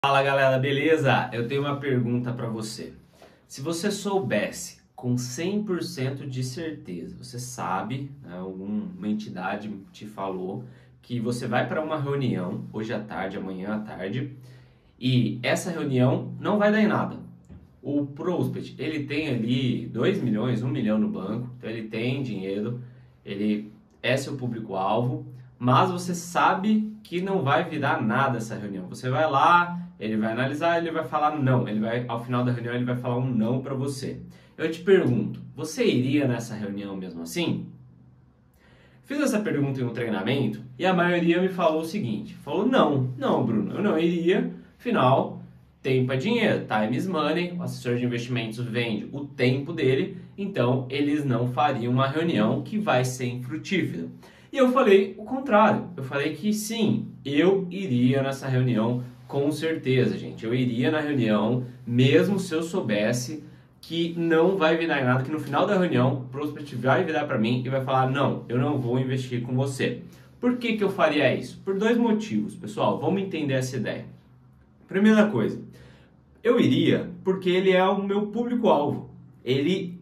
Fala galera, beleza? Eu tenho uma pergunta para você. Se você soubesse com 100% de certeza, você sabe, né, alguma entidade te falou que você vai para uma reunião hoje à tarde, amanhã à tarde, e essa reunião não vai dar em nada. O prospect, ele tem ali 2 milhões, 1 milhão no banco, então ele tem dinheiro, ele é seu público-alvo, mas você sabe que não vai virar nada essa reunião. Você vai lá, ele vai analisar, ele vai falar não, ao final da reunião ele vai falar um não para você. Eu te pergunto, você iria nessa reunião mesmo assim? Fiz essa pergunta em um treinamento e a maioria me falou o seguinte, falou não Bruno, eu não iria, afinal tempo é dinheiro, time is money, o assessor de investimentos vende o tempo dele, então eles não fariam uma reunião que vai ser infrutífera. E eu falei o contrário, eu falei que sim, eu iria nessa reunião com certeza, gente. Eu iria na reunião, mesmo se eu soubesse que não vai virar em nada, que no final da reunião o prospect vai virar para mim e vai falar, não, eu não vou investir com você. Por que que eu faria isso? Por 2 motivos, pessoal, vamos entender essa ideia. Primeira coisa, eu iria porque ele é o meu público-alvo. Ele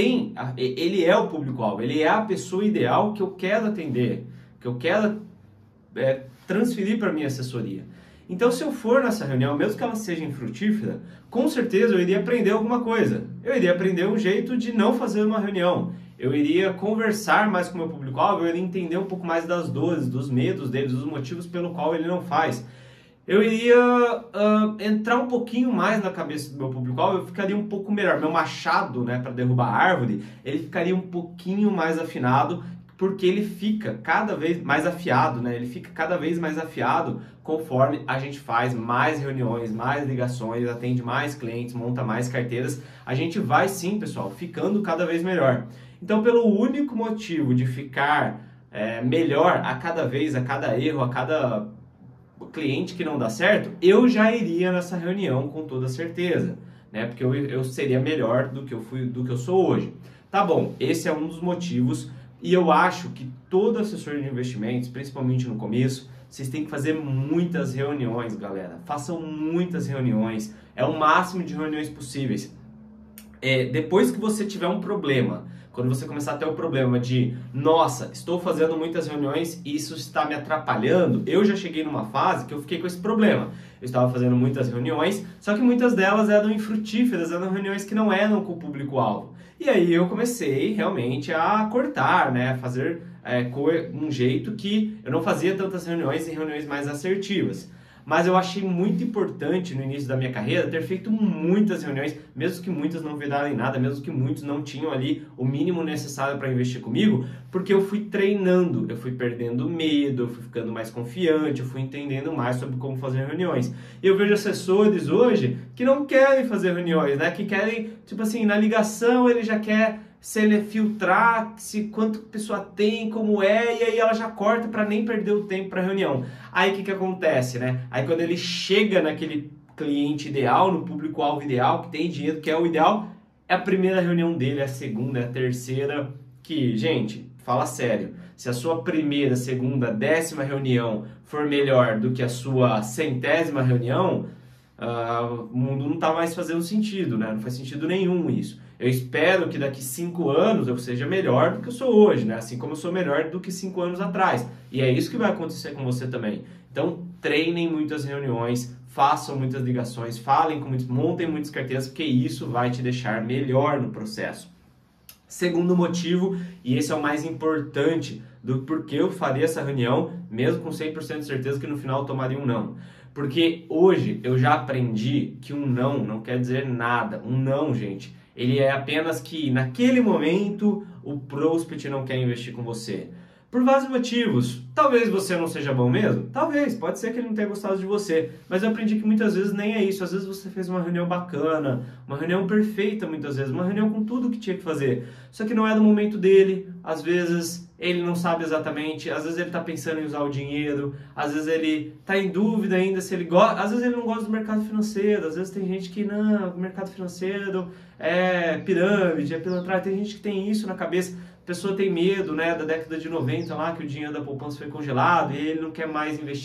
é o público-alvo, ele é a pessoa ideal que eu quero atender, que eu quero transferir para minha assessoria. Então, se eu for nessa reunião, mesmo que ela seja infrutífera, com certeza eu iria aprender alguma coisa. Eu iria aprender um jeito de não fazer uma reunião. Eu iria conversar mais com o meu público-alvo, eu iria entender um pouco mais das dores, dos medos deles, dos motivos pelo qual ele não faz. Eu iria entrar um pouquinho mais na cabeça do meu público-alvo, eu ficaria um pouco melhor. Meu machado, né, para derrubar a árvore, ele ficaria um pouquinho mais afinado, porque ele fica cada vez mais afiado, né? Ele fica cada vez mais afiado conforme a gente faz mais reuniões, mais ligações, atende mais clientes, monta mais carteiras. A gente vai sim, pessoal, ficando cada vez melhor. Então, pelo único motivo de ficar melhor a cada vez, a cada erro, a cada cliente que não dá certo, eu já iria nessa reunião com toda certeza, né? Porque eu seria melhor do que eu sou hoje. Tá bom, esse é um dos motivos. E eu acho que todo assessor de investimentos, principalmente no começo, vocês têm que fazer muitas reuniões, galera. Façam muitas reuniões, é o máximo de reuniões possíveis. Depois que você tiver um problema, quando você começar a ter o problema de, nossa, estou fazendo muitas reuniões e isso está me atrapalhando, eu já cheguei numa fase que eu fiquei com esse problema. Eu estava fazendo muitas reuniões, só que muitas delas eram infrutíferas, eram reuniões que não eram com o público-alvo. E aí eu comecei realmente a cortar, né, a fazer um jeito que eu não fazia tantas reuniões e reuniões mais assertivas. Mas eu achei muito importante no início da minha carreira ter feito muitas reuniões, mesmo que muitas não viraram em nada, mesmo que muitos não tinham ali o mínimo necessário para investir comigo, porque eu fui treinando, eu fui perdendo medo, eu fui ficando mais confiante, eu fui entendendo mais sobre como fazer reuniões. E eu vejo assessores hoje que não querem fazer reuniões, né? Que querem, tipo assim, na ligação ele já quer se ele filtrar quanto a pessoa tem, como é, e aí ela já corta para nem perder o tempo para reunião. Aí o que acontece, né? Aí quando ele chega naquele cliente ideal, no público-alvo ideal, que tem dinheiro, que é o ideal, é a primeira reunião dele, é a segunda, é a terceira, que, gente, fala sério, se a sua primeira, segunda, 10ª reunião for melhor do que a sua 100ª reunião, o mundo não está mais fazendo sentido, né? Não faz sentido nenhum isso. Eu espero que daqui 5 anos eu seja melhor do que eu sou hoje, né? Assim como eu sou melhor do que 5 anos atrás. E é isso que vai acontecer com você também. Então, treinem muitas reuniões, façam muitas ligações, montem muitas carteiras, porque isso vai te deixar melhor no processo. Segundo motivo, e esse é o mais importante do porquê eu faria essa reunião, mesmo com 100% de certeza que no final eu tomaria um não. Porque hoje eu já aprendi que um não quer dizer nada. Um não, gente, ele é apenas que naquele momento o prospect não quer investir com você. Por vários motivos. Talvez você não seja bom mesmo? Talvez, pode ser que ele não tenha gostado de você. Mas eu aprendi que muitas vezes nem é isso. Às vezes você fez uma reunião bacana, uma reunião perfeita muitas vezes, uma reunião com tudo que tinha que fazer. Só que não é do momento dele, às vezes ele não sabe exatamente, às vezes ele está pensando em usar o dinheiro, às vezes ele está em dúvida ainda se ele gosta, às vezes ele não gosta do mercado financeiro, às vezes tem gente que não, o mercado financeiro é pirâmide, é pilantragem, tem gente que tem isso na cabeça. A pessoa tem medo, né, da década de 90 lá, que o dinheiro da poupança foi congelado e ele não quer mais investir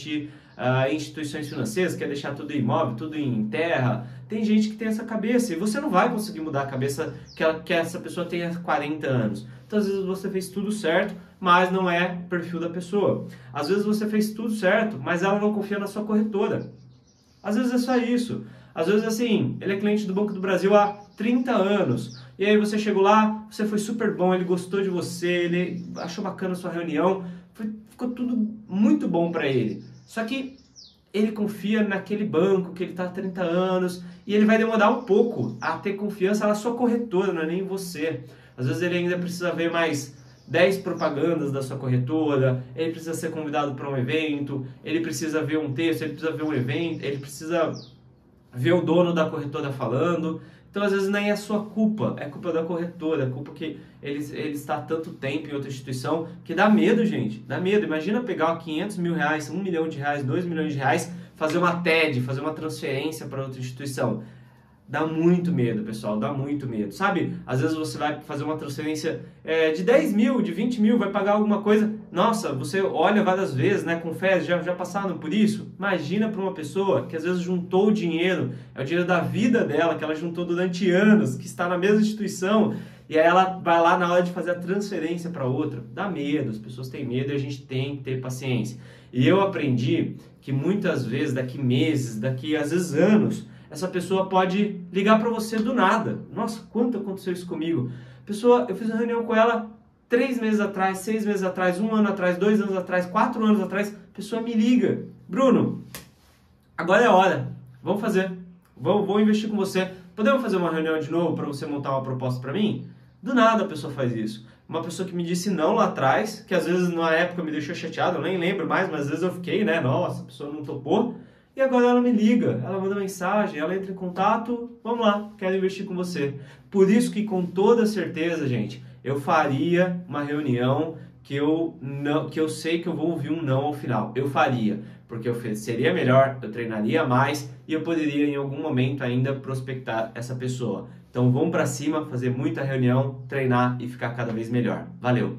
em instituições financeiras, quer deixar tudo imóvel, tudo em terra. Tem gente que tem essa cabeça e você não vai conseguir mudar a cabeça que essa pessoa tenha 40 anos. Então, às vezes você fez tudo certo, mas não é o perfil da pessoa. Às vezes você fez tudo certo, mas ela não confia na sua corretora. Às vezes é só isso. Às vezes, assim, ele é cliente do Banco do Brasil há 30 anos. E aí você chegou lá, você foi super bom, ele gostou de você, ele achou bacana a sua reunião, ficou tudo muito bom para ele. Só que ele confia naquele banco que ele está há 30 anos e ele vai demorar um pouco a ter confiança na sua corretora, não é nem em você. Às vezes ele ainda precisa ver mais 10 propagandas da sua corretora, ele precisa ser convidado para um evento, ele precisa ver um texto, ele precisa ver um evento, ele precisa ver o dono da corretora falando. Então, às vezes, nem é sua culpa, é culpa da corretora, é culpa que ele está há tanto tempo em outra instituição, que dá medo, gente, dá medo. Imagina pegar 500 mil reais, 1 milhão de reais, 2 milhões de reais, fazer uma TED, fazer uma transferência para outra instituição. Dá muito medo, pessoal, dá muito medo, sabe? Às vezes você vai fazer uma transferência de 10 mil, de 20 mil, vai pagar alguma coisa. Nossa, você olha várias vezes, né, com fé, já passaram por isso? Imagina para uma pessoa que às vezes juntou o dinheiro, é o dinheiro da vida dela, que ela juntou durante anos, que está na mesma instituição, e aí ela vai lá na hora de fazer a transferência para outra. Dá medo, as pessoas têm medo e a gente tem que ter paciência. E eu aprendi que muitas vezes, daqui meses, daqui às vezes anos, essa pessoa pode ligar para você do nada. Nossa, quanto aconteceu isso comigo? Pessoa, eu fiz uma reunião com ela 3 meses atrás, 6 meses atrás, 1 ano atrás, 2 anos atrás, 4 anos atrás. A pessoa me liga. Bruno, agora é a hora. Vamos fazer. Vou investir com você. Podemos fazer uma reunião de novo para você montar uma proposta para mim? Do nada a pessoa faz isso. Uma pessoa que me disse não lá atrás, que às vezes na época me deixou chateado, eu nem lembro mais, mas às vezes eu fiquei, né? Nossa, a pessoa não topou. E agora ela me liga, ela manda mensagem, ela entra em contato, vamos lá, quero investir com você. Por isso que com toda certeza, gente, eu faria uma reunião que eu sei que eu vou ouvir um não ao final. Eu faria, porque seria melhor, eu treinaria mais e eu poderia em algum momento ainda prospectar essa pessoa. Então vamos para cima, fazer muita reunião, treinar e ficar cada vez melhor. Valeu!